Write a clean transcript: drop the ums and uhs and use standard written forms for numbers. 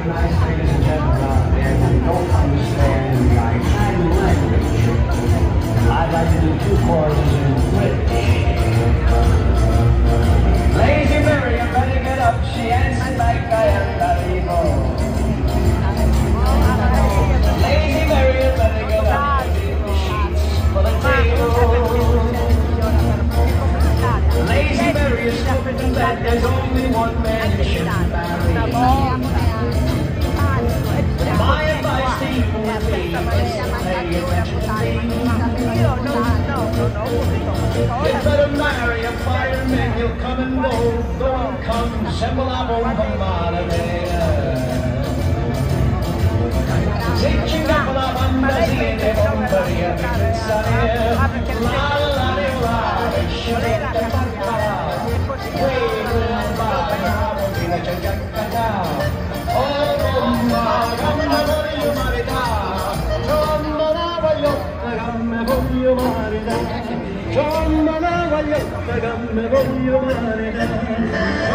nice, ladies and gentlemen out there who don't understand my kind language, I'd like to do 2 choruses in British. Lazy Mary, I better get up. She answered like I am not evil. Lazy Mary, I better get up. The sheets for the table. Lazy Mary is stupid in bed. There's only one man you should marry. My advice to you would be is to pay attention to me. You better marry a fireman. He'll come and go and come. Sembra la bomba male. Se ci capo la fantasia e bomberia per pensare la la la e scelta fatta quella la bambina c'è già cantata oh bomba gamma voglio marità gamma la voglio marità gamma la voglio marità